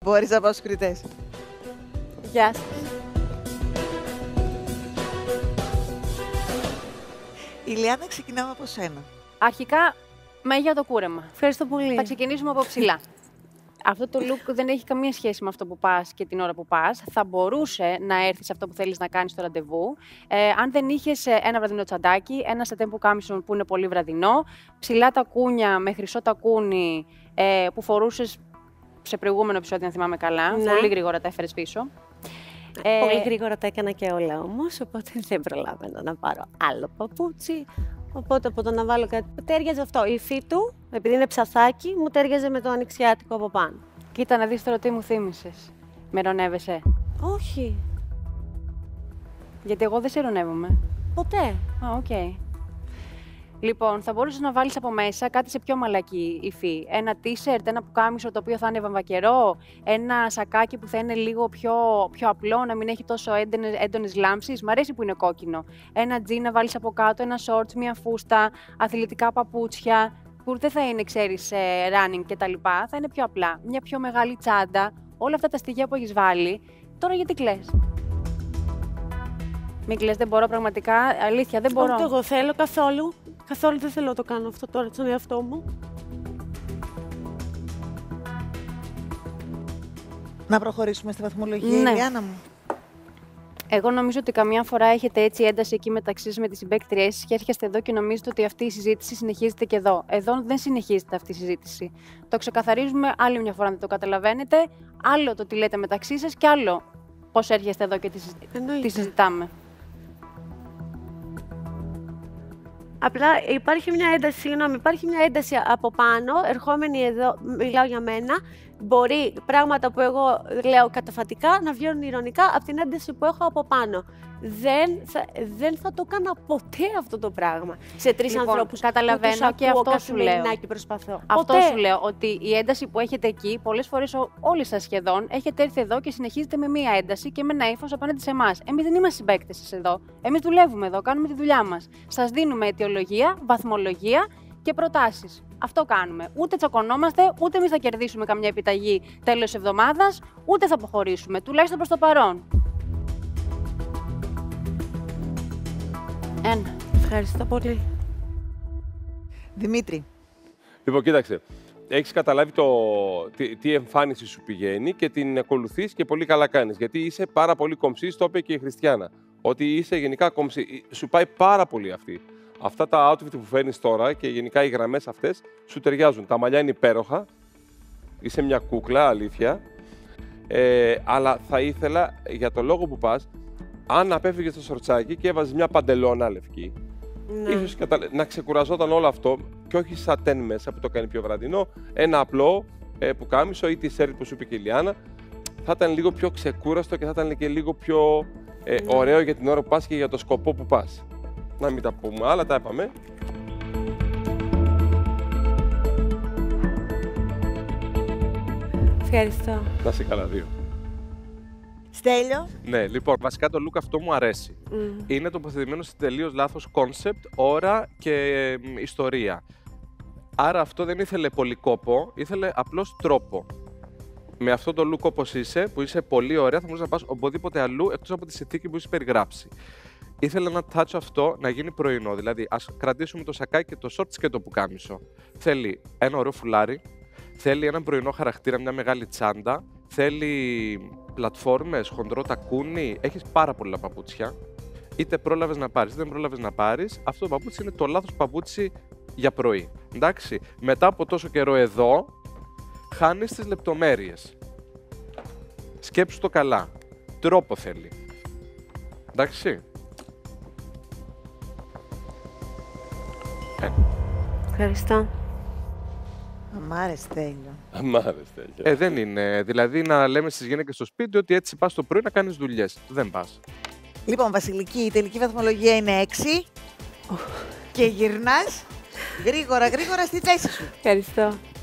Μπορείς να πάω στους κριτές. Γεια σας. Ηλιάνα, ξεκινάμε από σένα. Αρχικά, για το κούρεμα. Ευχαριστώ πολύ. Θα ξεκινήσουμε από ψηλά. Αυτό το look δεν έχει καμία σχέση με αυτό που πας και την ώρα που πας. Θα μπορούσε να έρθει σε αυτό που θέλεις να κάνεις στο ραντεβού. Αν δεν είχες ένα βραδινό τσαντάκι, ένα σατέν πουκάμισο που είναι πολύ βραδινό, ψηλά τακούνια με χρυσό τακούνι που φορούσες σε προηγούμενο επεισόδιο, αν θυμάμαι καλά. Ναι. Πολύ γρήγορα τα έφερες πίσω. Πολύ γρήγορα τα έκανα και όλα όμως, οπότε δεν προλάβαινα να πάρω άλλο παπούτσι. Οπότε από το να βάλω κάτι που τέριαζε αυτό. Η υφή του, επειδή είναι ψαθάκι, μου τέριαζε με το ανοιξιάτικο από πάνω. Κοίτα να δεις τώρα τι μου θύμισες. Με ρωνεύεσαι. Όχι, Γιατί εγώ δεν σε ρωνεύομαι. ποτέ. Α, οκ. Λοιπόν, θα μπορούσες να βάλεις από μέσα κάτι σε πιο μαλακή υφή. Ένα t-shirt, ένα πουκάμισο το οποίο θα είναι βαμβακερό, ένα σακάκι που θα είναι λίγο πιο απλό, να μην έχει τόσο έντονες λάμψεις. Μ' αρέσει που είναι κόκκινο. Ένα τζιν να βάλεις από κάτω, ένα shorts, μια φούστα, αθλητικά παπούτσια, που δεν θα είναι, ξέρεις, running κτλ. Θα είναι πιο απλά. Μια πιο μεγάλη τσάντα, όλα αυτά τα στοιχεία που έχεις βάλει. Τώρα γιατί κλαις? Μην κλαις, δεν μπορώ πραγματικά. Αλήθεια, δεν μπορώ. Ούτε εγώ θέλω καθόλου. Καθόλου δεν θέλω να το κάνω αυτό τώρα στον εαυτό μου. Να προχωρήσουμε στη βαθμολογία, Ναι. Ηλιάνα μου. Εγώ νομίζω ότι καμιά φορά έχετε έτσι ένταση εκεί μεταξύ σας με τις συμπαίκτριές σας και έρχεστε εδώ και νομίζετε ότι αυτή η συζήτηση συνεχίζεται και εδώ. Εδώ δεν συνεχίζεται αυτή η συζήτηση. Το ξεκαθαρίζουμε άλλη μια φορά, αν δεν το καταλαβαίνετε. Άλλο το τι λέτε μεταξύ σας και άλλο πώς έρχεστε εδώ και τι συζητάμε. Απλά υπάρχει μια ένταση, υπάρχει μια ένταση από πάνω, ερχόμενη εδώ, μιλάω για μένα, μπορεί πράγματα που εγώ λέω καταφατικά να βγαίνουν ηρωνικά από την ένταση που έχω από πάνω. Δεν θα το κάνα ποτέ αυτό το πράγμα σε τρεις Λοιπόν, ανθρώπους. καταλαβαίνω και αυτό σου λέω. Και προσπαθώ. Αυτό Ποτέ. σου λέω, ότι η ένταση που έχετε εκεί, πολλές φορές όλοι σας σχεδόν, έχετε έρθει εδώ και συνεχίζετε με μία ένταση και με ένα ύφος απέναντι σε εμάς. Εμείς δεν είμαστε συμπαίκτες σας εδώ. Εμείς δουλεύουμε εδώ, κάνουμε τη δουλειά μας. Σας δίνουμε αιτιολογία, βαθμολογία και προτάσεις. Αυτό κάνουμε. Ούτε τσακωνόμαστε, ούτε εμείς θα κερδίσουμε καμιά επιταγή τέλος εβδομάδας, ούτε θα αποχωρήσουμε. Τουλάχιστον προς το παρόν. Ένα. Ευχαριστώ πολύ. Δημήτρη. Λοιπόν, κοίταξε. Έχεις καταλάβει τι εμφάνιση σου πηγαίνει και την ακολουθείς και πολύ καλά κάνεις. Γιατί είσαι πάρα πολύ κομψή, το είπε και η Χριστιάνα. Ότι είσαι γενικά κομψή. Σου πάει πάρα πολύ αυτή. Αυτά τα outfit που φέρνεις τώρα και γενικά οι γραμμές αυτές σου ταιριάζουν. Τα μαλλιά είναι υπέροχα. Είσαι μια κούκλα, αλήθεια. Αλλά θα ήθελα, για το λόγο που πας, αν απέφυγες το σορτσάκι και έβαζες μια παντελώνα λευκή, Ναι. ίσως να ξεκουραζόταν όλο αυτό και όχι σατέν μέσα που το κάνει πιο βραδινό, ένα απλό πουκάμισο ή t-shirt που σου είπε και η Ηλιάνα, θα ήταν λίγο πιο ξεκούραστο και θα ήταν και λίγο πιο ωραίο για την ώρα που πας και για το σκοπό που πας. Να μην τα πούμε άλλα, τα είπαμε. Ευχαριστώ. Να είσαι καλά, δύο. Στέλιο. Ναι, λοιπόν, βασικά το look αυτό μου αρέσει. Είναι τοποθετημένο σε τελείως λάθος concept, ώρα και ιστορία. Άρα αυτό δεν ήθελε πολύ κόπο, ήθελε απλώς τρόπο. Με αυτό το look όπως είσαι, που είσαι πολύ ωραία, θα μπορείς να πας οπουδήποτε αλλού εκτός από τη συνθήκη που είσαι περιγράψει. Ήθελα ένα touch αυτό να γίνει πρωινό, δηλαδή ας κρατήσουμε το σακάκι και το shorts και το πουκάμισο. Θέλει ένα ωραίο φουλάρι, θέλει έναν πρωινό χαρακτήρα, μια μεγάλη τσάντα, θέλει πλατφόρμες, χοντρό τακούνι, έχεις πάρα πολλά παπούτσια. Είτε πρόλαβες να πάρεις, είτε δεν πρόλαβες να πάρεις, αυτό το παπούτσι είναι το λάθος παπούτσι για πρωί. Εντάξει, μετά από τόσο καιρό εδώ, χάνεις τις λεπτομέρειες. Σκέψου το καλά. Τρόπο θέλει. Εντάξει. Ευχαριστώ. Μ' άρεσε, Στέλιο. Μ' άρεσε, Στέλιο. Δεν είναι. Δηλαδή να λέμε στις γυναίκες στο σπίτι ότι έτσι πας το πρωί να κάνεις δουλειές. Δεν πας. Λοιπόν, Βασιλική, η τελική βαθμολογία είναι 6. Και γυρνάς γρήγορα στη θέση σου. Ευχαριστώ.